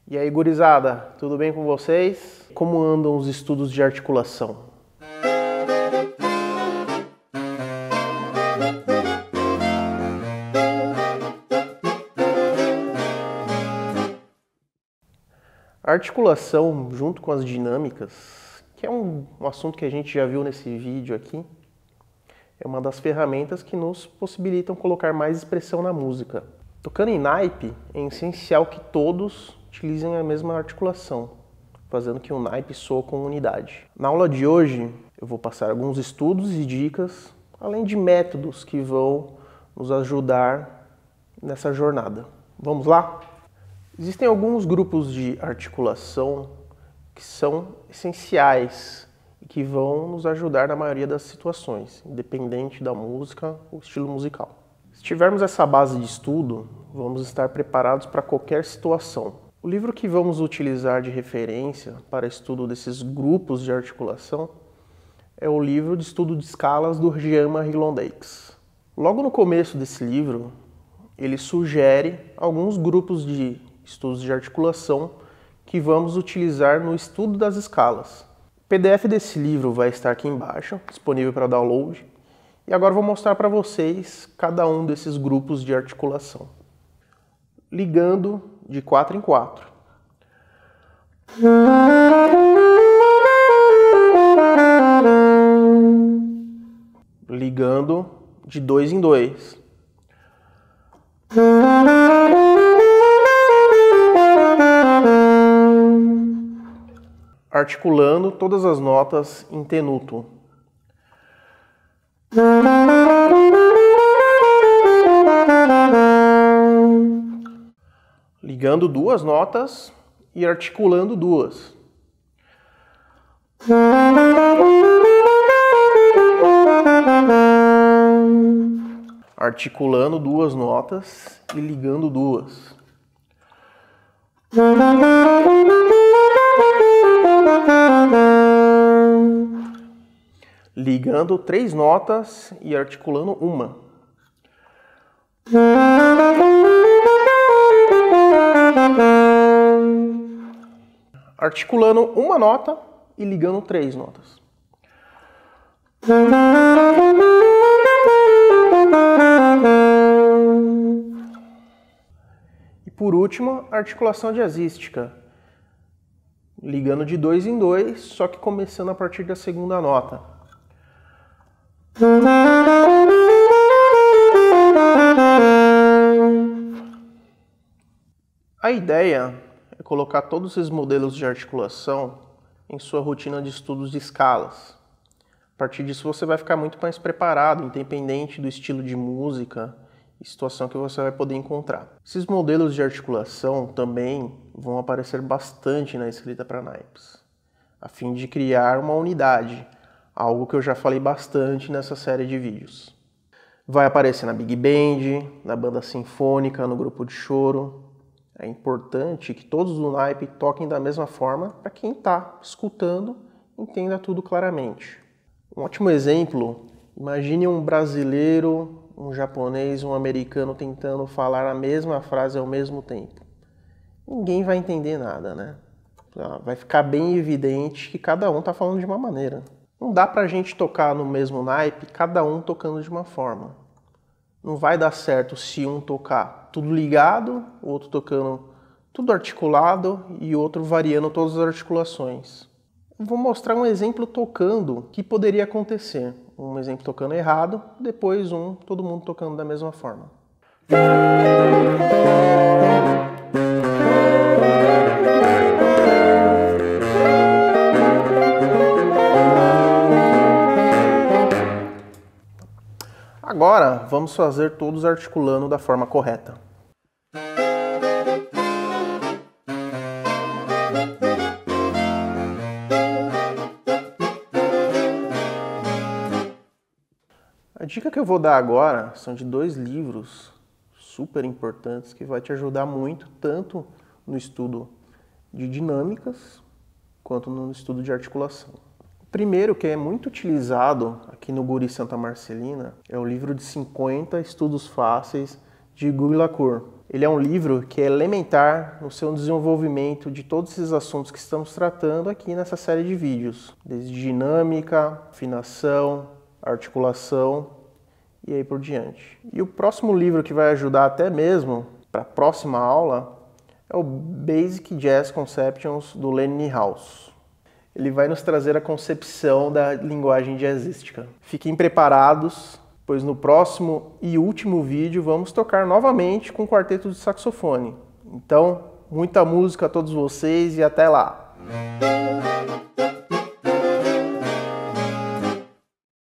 E aí, gurizada, tudo bem com vocês? Como andam os estudos de articulação? A articulação, junto com as dinâmicas, que é um assunto que a gente já viu nesse vídeo aqui, é uma das ferramentas que nos possibilitam colocar mais expressão na música. Tocando em naipe, é essencial que todos utilizem a mesma articulação, fazendo que o naipe soe com unidade. Na aula de hoje, eu vou passar alguns estudos e dicas, além de métodos que vão nos ajudar nessa jornada. Vamos lá? Existem alguns grupos de articulação que são essenciais e que vão nos ajudar na maioria das situações, independente da música ou estilo musical. Se tivermos essa base de estudo, vamos estar preparados para qualquer situação. O livro que vamos utilizar de referência para estudo desses grupos de articulação é o livro de estudo de escalas do Jean-Marie Londeix. Logo no começo desse livro, ele sugere alguns grupos de estudos de articulação que vamos utilizar no estudo das escalas. O PDF desse livro vai estar aqui embaixo, disponível para download. E agora vou mostrar para vocês cada um desses grupos de articulação. Ligando de 4 em 4. Ligando de 2 em 2. Articulando todas as notas em tenuto. Ligando duas notas e articulando duas. Articulando duas notas e ligando duas. Ligando três notas e articulando uma. Articulando uma nota e ligando três notas. E por último, articulação jazzística. Ligando de 2 em 2, só que começando a partir da segunda nota. A ideia é colocar todos esses modelos de articulação em sua rotina de estudos de escalas. A partir disso você vai ficar muito mais preparado, independente do estilo de música e situação que você vai poder encontrar. Esses modelos de articulação também vão aparecer bastante na escrita para naipes, a fim de criar uma unidade, algo que eu já falei bastante nessa série de vídeos. Vai aparecer na Big Band, na banda sinfônica, no grupo de choro. É importante que todos do naipe toquem da mesma forma para quem está escutando entenda tudo claramente. Um ótimo exemplo, imagine um brasileiro, um japonês, um americano tentando falar a mesma frase ao mesmo tempo. Ninguém vai entender nada, né? Vai ficar bem evidente que cada um está falando de uma maneira. Não dá pra gente tocar no mesmo naipe, cada um tocando de uma forma. Não vai dar certo se um tocar tudo ligado, o outro tocando tudo articulado e outro variando todas as articulações. Vou mostrar um exemplo tocando que poderia acontecer. Um exemplo tocando errado, depois todo mundo tocando da mesma forma. Agora, vamos fazer todos articulando da forma correta. A dica que eu vou dar agora são de dois livros super importantes que vai te ajudar muito, tanto no estudo de dinâmicas, quanto no estudo de articulação. O primeiro, que é muito utilizado aqui no Guri Santa Marcelina, é o livro de 50 Estudos Fáceis de Guy Lacour. Ele é um livro que é elementar no seu desenvolvimento de todos esses assuntos que estamos tratando aqui nessa série de vídeos, desde dinâmica, afinação, articulação e aí por diante. E o próximo livro que vai ajudar até mesmo para a próxima aula é o Basic Jazz Conceptions do Lenny House. Ele vai nos trazer a concepção da linguagem jazzística. Fiquem preparados, pois no próximo e último vídeo vamos tocar novamente com o quarteto de saxofone. Então, muita música a todos vocês e até lá!